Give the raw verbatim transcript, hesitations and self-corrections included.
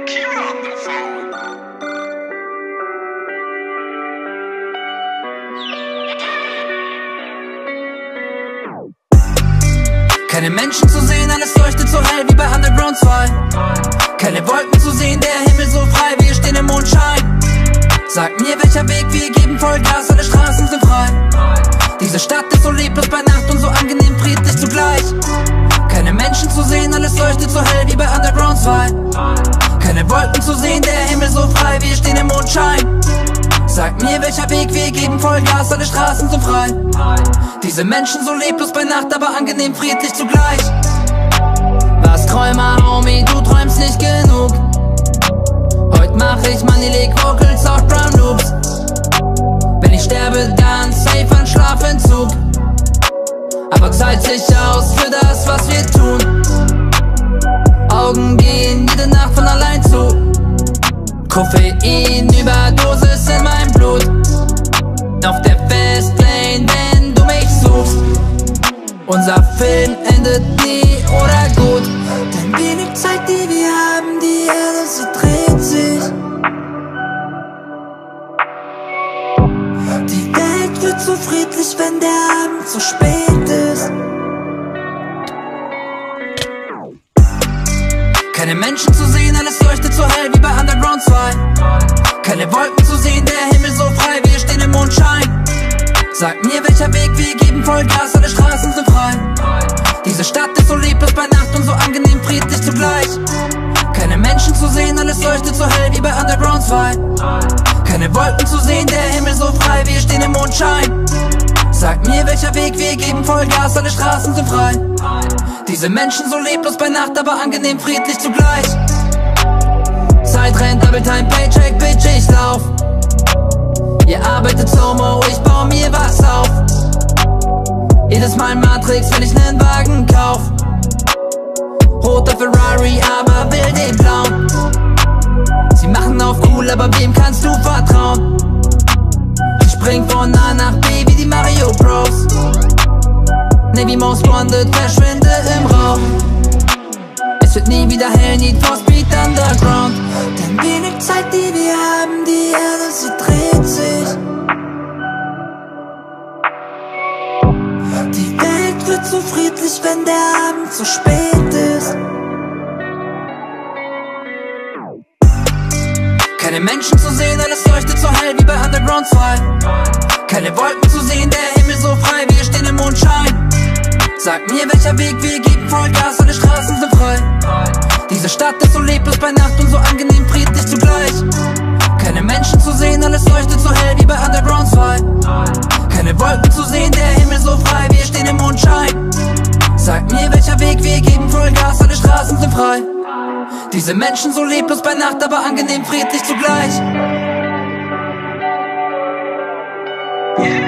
Keine Menschen zu sehen, alles leuchtet so hell wie bei Underground zwei. Keine Wolken zu sehen, der Himmel so frei, wir stehen im Mondschein. Sag mir, welcher Weg, wir geben Vollgas, alle Straßen sind frei. Diese Stadt ist so leblos bei Nacht und so angenehm friedlich zugleich. Keine Menschen zu sehen, alles leuchtet so hell wie bei Underground zwei. Keine Wolken zu sehen, der Himmel so frei, wir stehen im Mondschein. Sag mir, welcher Weg, wir geben Vollgas, alle Straßen sind frei. Diese Menschen so leblos bei Nacht, aber angenehm friedlich zugleich. Was Träumer, Homie, du träumst nicht genug. Heute mach ich Money, leg Vocals auf Drum Loops. Wenn ich sterbe, dann safe an Schlafentzug. Aber zahlt sich aus für das, was wir tun. Augen gehen jede Nacht von allein zu. Koffein, Überdosis in meinem Blut. Auf der Fastlane, wenn du mich suchst. Unser Film endet nie oder gut. Denn wenig Zeit, die wir haben, die Erde, sie dreht sich. Die Welt wird so friedlich, wenn der Abend zu spät ist. Keine Menschen zu sehen, alles leuchtet so hell wie bei Underground zwei. Keine Wolken zu sehen, der Himmel so frei, wir stehen im Mondschein. Sag mir, welcher Weg, wir geben Vollgas, alle Straßen sind frei. Diese Stadt ist so leblos bei Nacht und so angenehm friedlich zugleich. Keine Menschen zu sehen, alles leuchtet so hell wie bei Underground zwei. Keine Wolken zu sehen, der Himmel so frei, wir stehen im Mondschein. Sag mir, welcher Weg, wir geben Vollgas, alle Straßen sind frei. Diese Menschen so leblos bei Nacht, aber angenehm friedlich zugleich. Zeit rennt, Double Time, Paycheck, Bitch, ich lauf. Ihr arbeitet Slow-Mo, ich bau mir was auf. Jedes Mal Matrix, wenn ich nen Wagen kauf. Roter Ferrari, aber will den blauen. Sie machen auf cool, aber wem kannst du vertrauen? Ich spring von A nach B wie die Mario Bros. Navy Most Wanted, verschwinde im Rauch. Es wird nie wieder hell, Need for Speed Underground. Denn wenig Zeit, die wir haben, die Erde, sie dreht sich. Die Welt wird so friedlich, wenn der Abend so spät ist. Keine Menschen zu sehen, alles leuchtet so hell wie bei Underground zwei. Keine Wolken zu sehen, der Himmel so frei, wir stehen im Mondschein. Sag mir, welcher Weg, wir geben Vollgas, alle Straßen sind frei. Diese Stadt ist so leblos bei Nacht und so angenehm friedlich zugleich. Keine Menschen zu sehen, alles leuchtet so hell wie bei Underground zwei. Keine Wolken zu sehen, der Himmel so frei, wir stehen im Mondschein. Sag mir, welcher Weg, wir geben Vollgas, alle Straßen sind frei. Diese Menschen so leblos bei Nacht, aber angenehm friedlich zugleich. Yeah.